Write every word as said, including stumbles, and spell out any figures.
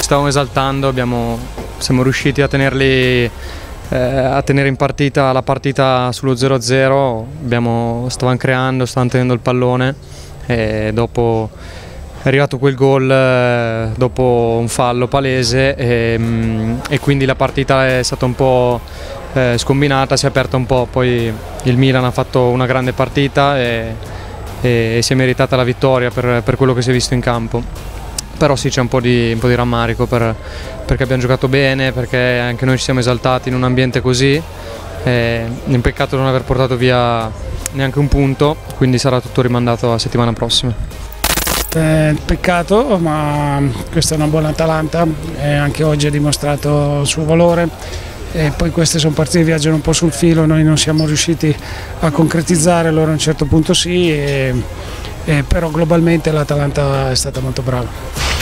stavamo esaltando, abbiamo, siamo riusciti a tenerli eh, a tenere in partita la partita sullo zero a zero, abbiamo, stavamo creando, stavamo tenendo il pallone e dopo è arrivato quel gol eh, dopo un fallo palese e, mh, e quindi la partita è stata un po' eh, scombinata, si è aperta un po', poi il Milan ha fatto una grande partita e, e, e si è meritata la vittoria per, per quello che si è visto in campo. Però sì, c'è un po' di, un po' di rammarico per, perché abbiamo giocato bene, perché anche noi ci siamo esaltati in un ambiente così, è un peccato non aver portato via neanche un punto, quindi sarà tutto rimandato a settimana prossima. Eh, peccato, ma questa è una buona Atalanta e anche oggi ha dimostrato il suo valore. E poi queste sono partite che viaggiano un po' sul filo, noi non siamo riusciti a concretizzare, loro a un certo punto sì, e, e però globalmente l'Atalanta è stata molto brava.